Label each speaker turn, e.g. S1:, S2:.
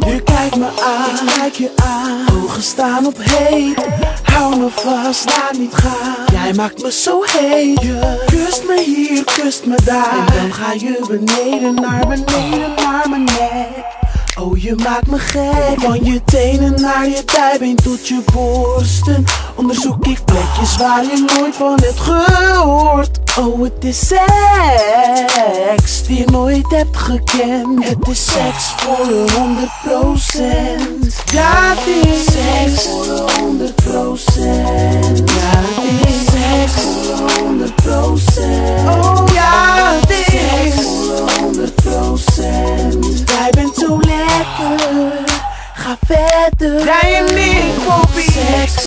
S1: Je kijkt me aan, ik kijk je aan. Ogen staan op heet. Hou me vast, laat niet gaan. Jij maakt me zo heet. Je kust me hier, kust me daar. En dan ga je beneden naar mijn nek. Oh, je maakt me gek. Van je tenen naar je dijbeen tot je borsten. Onderzoek ik plekjes waar je nooit van hebt gehoord. Oh, het is seks die je nooit hebt gekend. Het is seks voor 100%. Ja, het is seks voor 100%. Ja, het is seks voor 100%. Oh ja, het is seks voor 100%. Jij bent zo lekker, ga verder. Jij en ik, Bobby. Seks